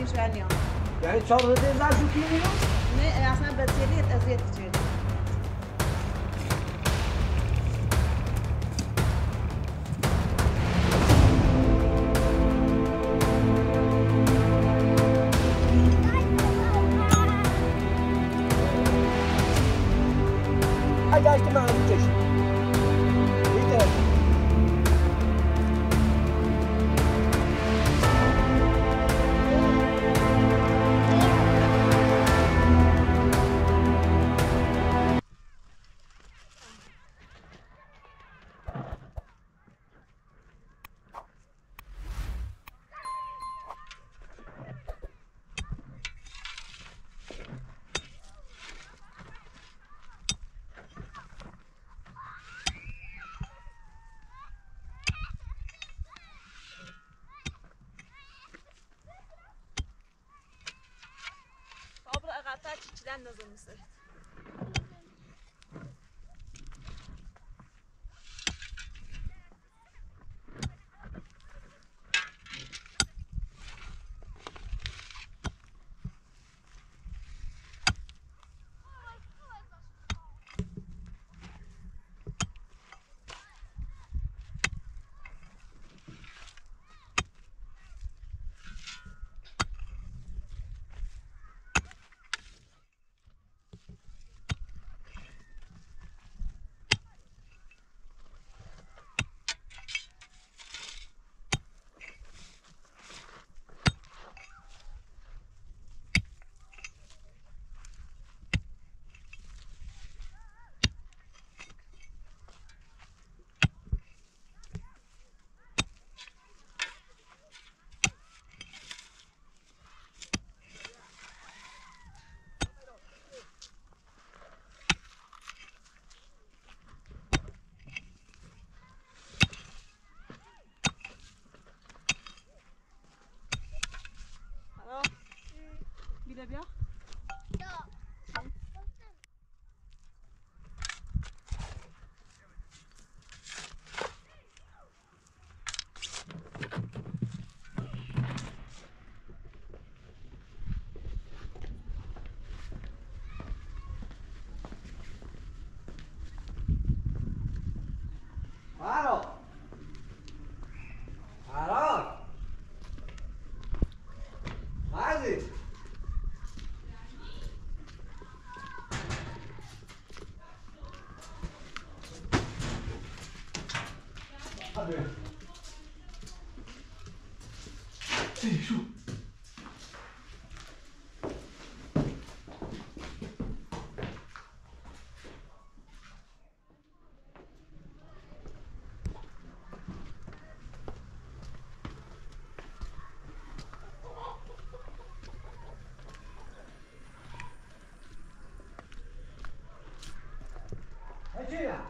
شوية يعني 4 روزه زعجو كيلو؟ نه اصلا بسیاری اذیت شد. حاجه اجتماعيه بتجي. çiçiden nazılmışsın. بیا شو هجينا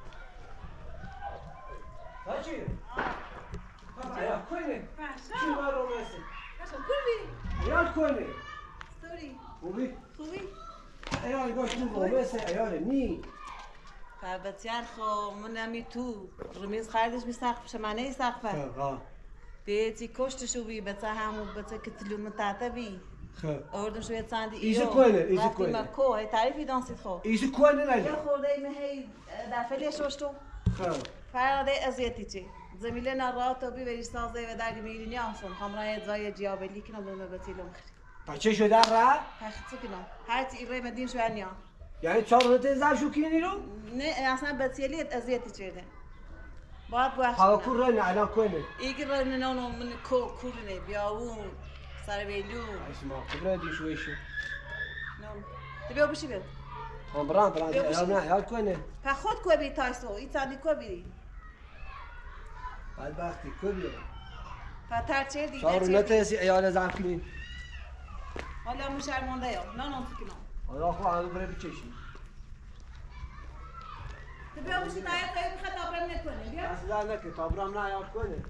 يا كويني شو بارو ماسك عيال كويني خوبی؟ عیال گوش نگو مثل عیال نی بسیار خو من همی تو رمیز خریدش می سقف شمانه ای سقفه بیتی کشتشو بی بچه همو بچه کتلو متعته بی آوردم شویه ساندی ایزی کوینه رفتی مکو های تعریفی دانسید خو ایزی کوینه نجا یه خورده ایمه هی دفعه شوشتو فرده ازیتی چی زمیله نراتو بی بری سازه و درگی میرینی آنسون خمرای ازای جیابلی کنم دومه بطیلم خری بچه شده را؟ پختی کنم هرچی ایره مدین شویه نیا یعنی 4 روزه زرشو کنی رو؟ نه اصلا بسیالیت ازیتی چیده باید بوخش کنم ها کور رنه الان کوینه ایگه رنه نونو من کورنه بیاون سر ویلو اسمع کبره دی شویشو نون تبیو بشی بیاد بران الان نه یاد کوینه پا خود کوی بی تایستو ای تانی کوی بیدی بدبختی کوی بیاد پا ترچه دیگه شاور نتیسی ایال زن کنی حالا مو شرمانده یا نه نون فکنم حالا خو همه بره بچشی تبیو بشی نایت تایی بخواد آبرم نکنه بیا اصلا نکه تابرام نه یاد کنه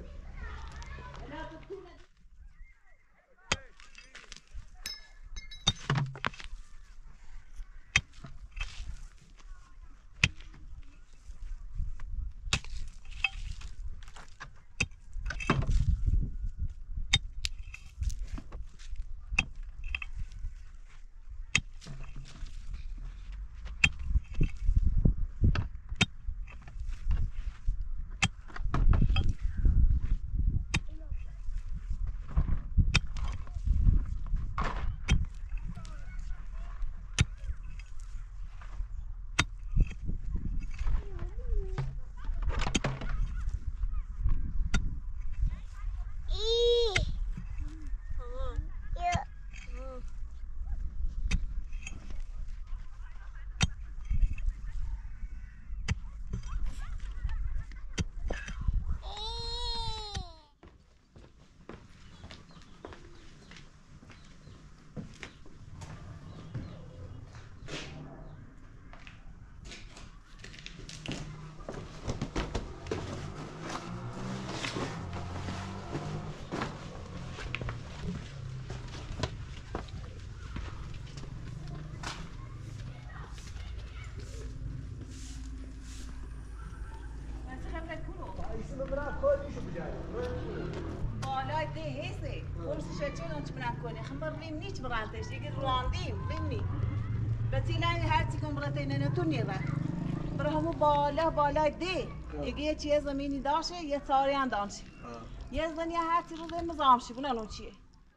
ممرا كل شو بجاي بالای ده هسته فرصت چه نوچ بران کنی خمر ریم نیچ برانتش دیگه راندیم ریمی بتیلای هر چی کم برات اینه تو نیره برای همون بالای ده یه چیز زمینی داشته یه تاریان داشته یه زنی هر چی رو ده مزامشی بونه الان چیه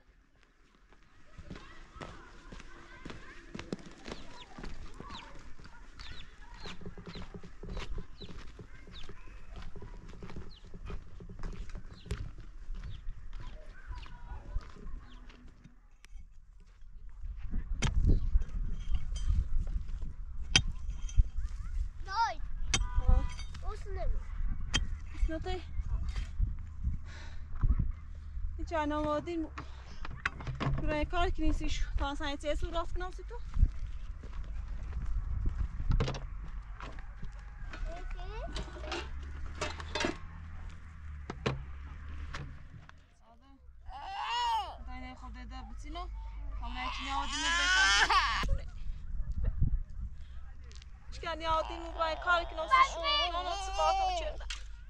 نطي كان وادين برای کار کنیسی شو تا سایتی سو رفت ناسی تو ساده خود ده بتینو همه چی وادین برای کار چیکار وادین برای کار کنیسی شو نه سپاه چرا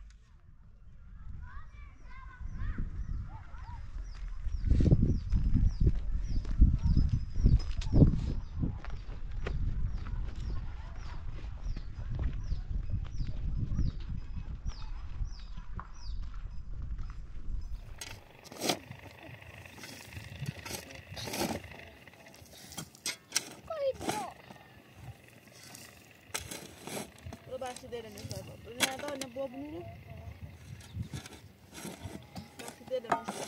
بچه داره مثلا نه دار نه باب نورو بچه داره مثلا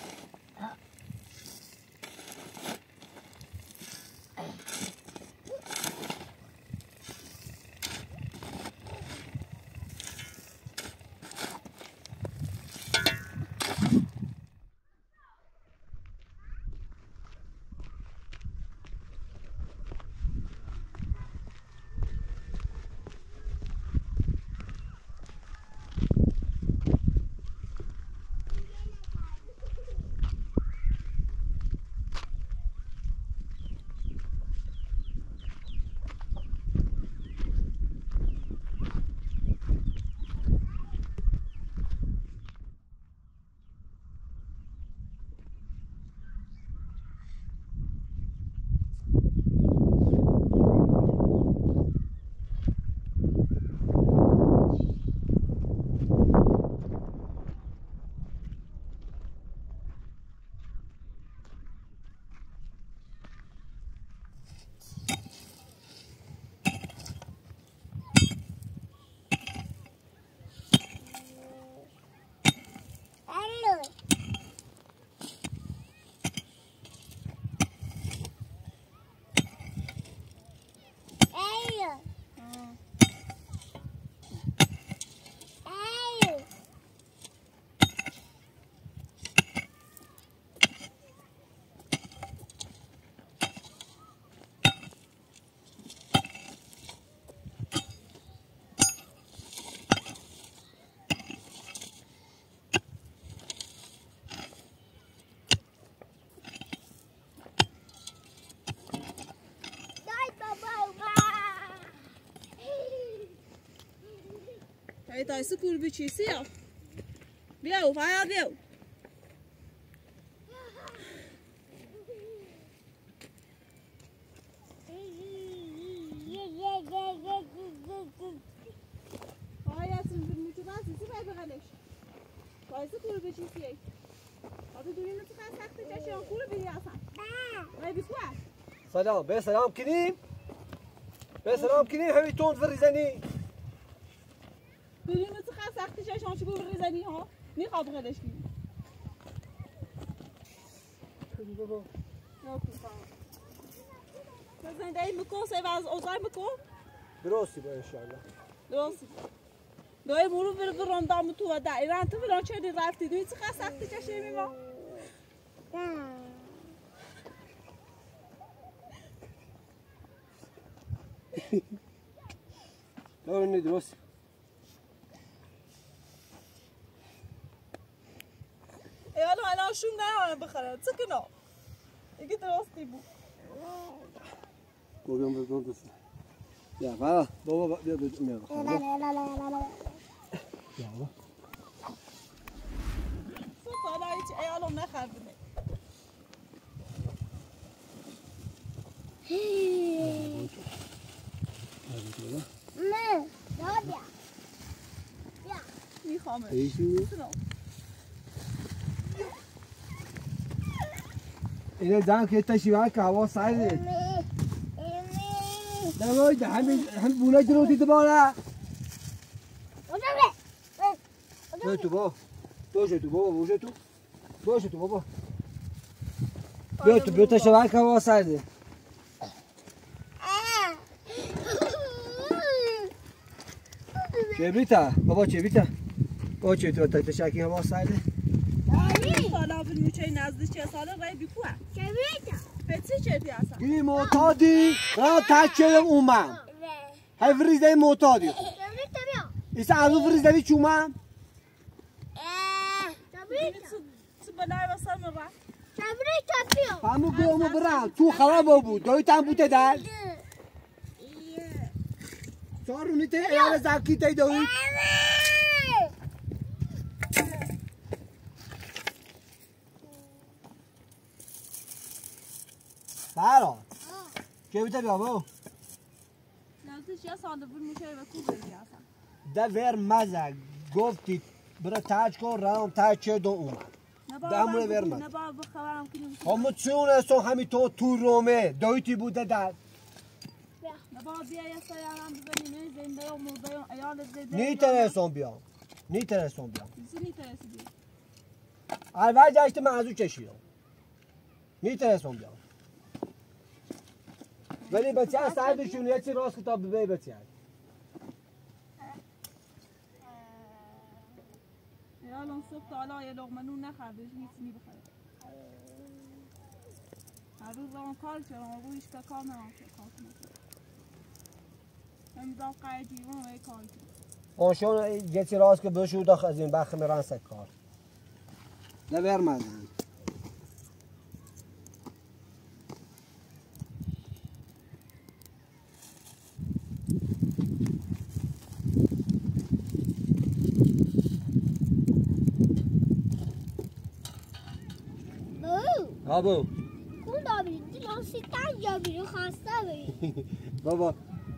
Aí tá esse curva aqui, sim, ó. Viu? Vai, ó, viu? Vai, assim, muito mais, você vai pegar deixa. Vai esse curva aqui, sim. Ó, tu dormindo, tu vai sacar, tu já chegou o curva e essa. Vai, بسوا. سلام بس سلام كريم بس سلام كريم حبيتون في الرزاني بدون تخاف ساختش عشان شو بالرزاني ها نخاف غداش لي مثلا داي مكو سيفاز اوزاي مكو دراسي بقى ان شاء الله دراسي داي مرو بالرون دام تو دا ايران تو فلان چه رفتی دوی تخاف ساختش چه میما لا اني دراسي انا شو نعمل بخير سكنوا يجي دراستي بو بابا بابا يا بابا بابا بابا يا بابا نخربونه نه بیا میخوامه اینه زن که تشیوه که هوا سایده نماید همین بونه جلوتی دوباره باشه تو با باشه تو بابا باشه تو باشه تو بابا بیا تشیوه که هوا سایده چه بیتا بابا چه بیتا بابا چه تو تشکی هوا سایده سالا بنوچه نزدیک چه ساله وای بیکوه چه بیتا پسی چه پیاسا گیری معتادی را تکه اومم های فریزه معتادی چه بیتا بیا ایسا ازو فریزه چومم چه بیتا تو بنای واسه مرا چه بیتا بیا همو گومو برم تو خراب بود دایی تن بوده در سارونی ته ایال زکی ته دایی برا چه بیتا بیا بو نزدیک یه ساله بنوچه و کوبه پیاسا ده ور مزه گفتی برا تاج کن رام تاج چه دو اومد دمونه ور مزه نبا بخبرم کنیم همو چونه سو همی تو رومه دایتی بوده در نبا بیا یه سیارم بزنی نه زنده و مرده و ایال زنده نیترسون بیام نیترسون بیام زنی ترسی بیا اول جشت من ازو چشیدم نیترسون بیام ولی بچه از سردشون یه چی راست کتاب ببی بچه الان صبح تا حالا یه لقمه نون نخوردش میتونی بخوره هر روز اون کار چرا رویش که کار نمام کار کنم همیدان قای دیوان و کار کنم آنشون یه چی راست که بشو داخل از این بخ میرن سکار نبر مزن بابو کون دابی دیلاسی تنجا بیرو خسته بی بابا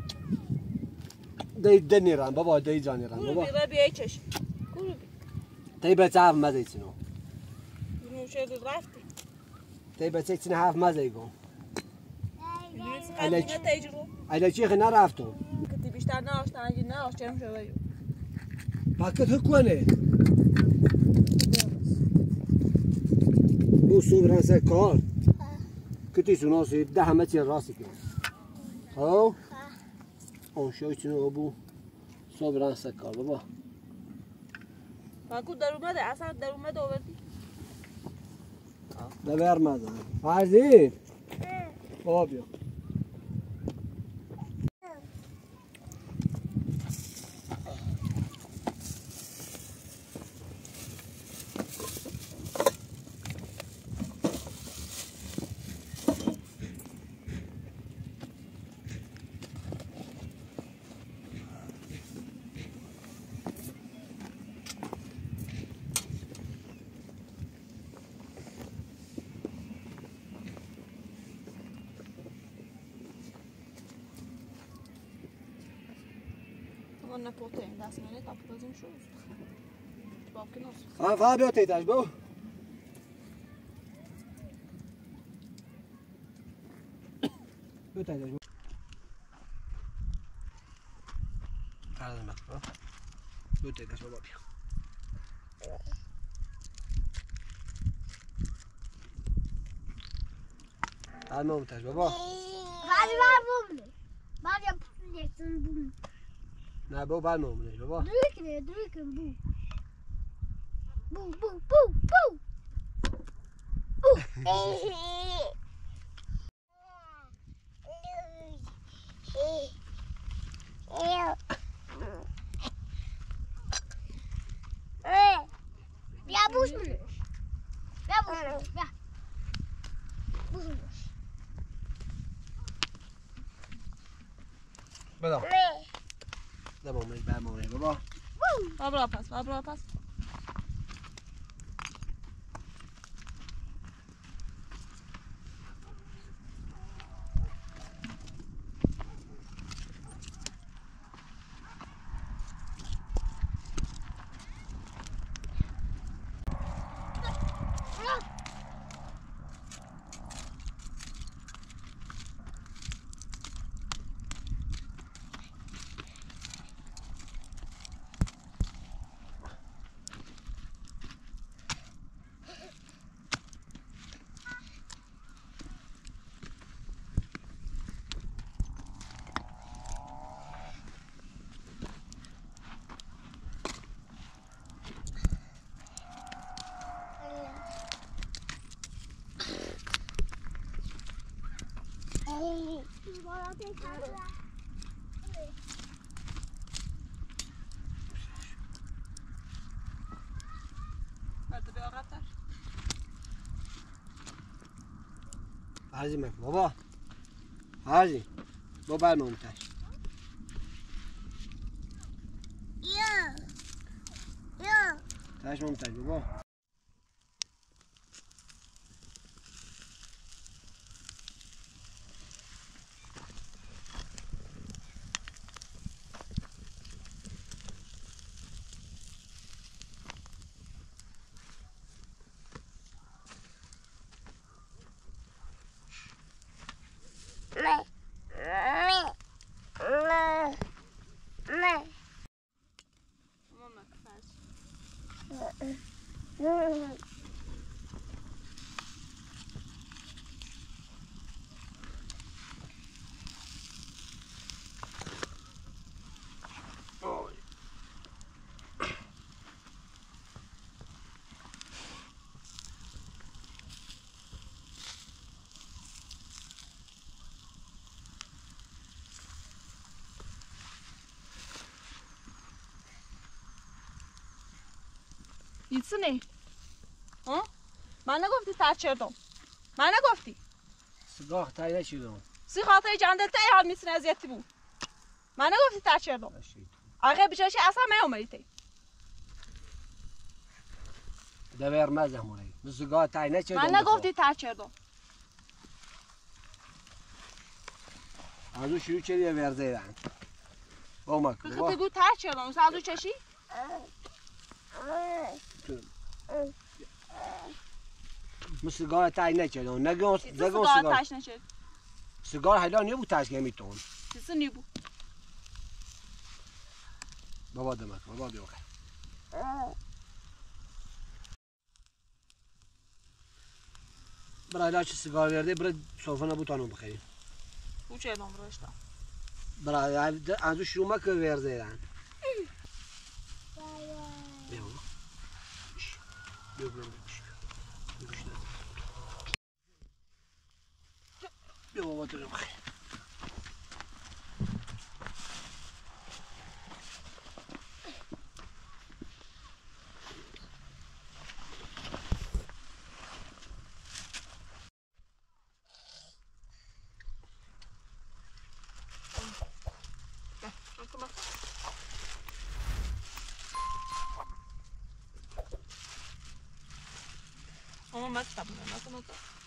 دی نیرن بابا دی جا نیرن گروه بابا بی بیای چش گروه بی دی بچه هف مزه ایچینو نوشه دو رفتی دی بچه ایچینه هف مزه ایگو خیلی تجربه ایلا چی خی نرفتم کتی بیشتر ناشتن اگه ناشت چرم شده پاکت ها کنه بو صبح رنسه کار کتی سوناسی ده همه چی راستی کنه ها اون شوی چنو بو صبح رنسه کار بابا باکو در اومده اصلا در اومده آوردی نبر مزن فرزی بابا بیا نه پروتئین دست منه تا بازم شو باقی نصف فقط بیا تیتش بو بیا تیتش بو فرد مکبا بیا تیتش بابا بیا فرد مو تیتش بابا بعد بوم بعد یا پلیتون بوم نه بابا بعد مو منش بابا دریکن بو بو بیا بوش منش بیا بوش منش بدا ده با منش بعد مو منش بابا بابرا پس برده به آقابتر هرزی مکن بابا هرزی بابا برمونتش تاش مونتش بابا Gitsene. ها؟ من نگفتی تر چردم. من نگفتی. سگاه تایی نشیدم. سی خاطر جندل تایی حال میسن ازیتی بود. من نگفتی تر چردم. آقا بچه‌ش اصلا میومدی. دبیر مزه موری. سگاه تایی نشیدم. من نگفتی تر چردم. ازو شروع کردی ورزه دان. با ما که. خودت گو تر چردم. ازو چشی؟ سگاه تایی نشیدم. نگون سگاه تاش نشید. سگاه حالا نیبود تاش نمیتون. چیزی نیبود. بابا دمک بابا بیوک. برای لاچ سگاه ورده برای صوفنا بوتانو بخیر. او چه ادام رشته. برای ازو شروع مک ورزه دان. بیو. بیو بیو. بیو بابا تو بخیر. Ama maç yapmıyor. Nasıl oldu?